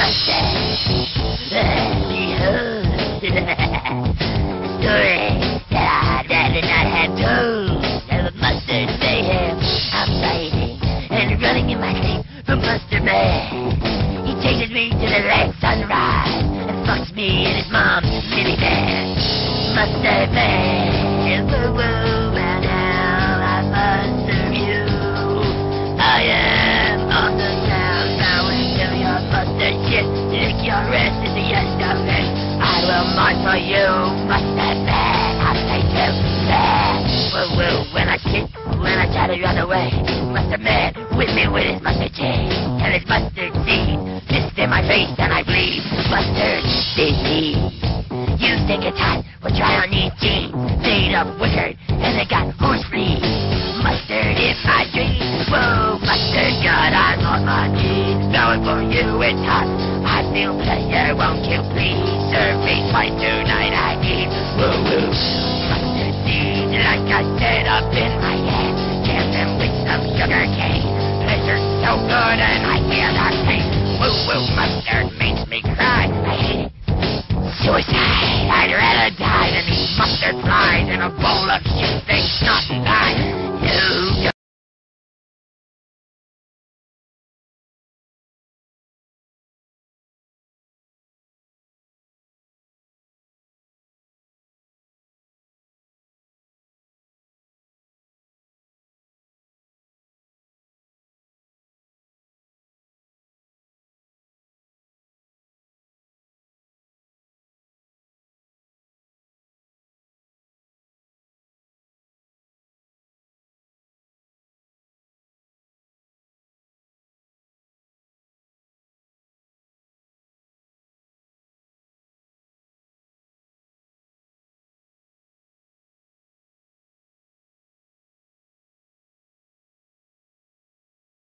mustache. Behold, story that I did not have told of a mustard mayhem. I'm fighting and running in my sleep from Mustard Man. He chases me to the late sunrise and fucks me in his mom's minivan. Mustard Man, woo woo, well now I must serve you. I am on the ground, bowing to your mustard shit. Lick your wrist at the end of it. I will march for you, Mustard Man. I'll take you back. Woo woo, when I try to run away, Mustard Man whip me with his mustard chain and his mustard seed. Mist in my face and I bleed. Mustard disease. You think it's hot? Well, try on these jeans, made of wicker and they got horse fleas. Mustard in my dreams. Whoa, mustard God, I'm on my knees. Going for you, it's hot. I feel pleasure, won't you please serve me twice tonight? I need woo woo. Mustard seeds like I said up in my hand. Jam them with some sugar cane. Pleasure's so good and I can't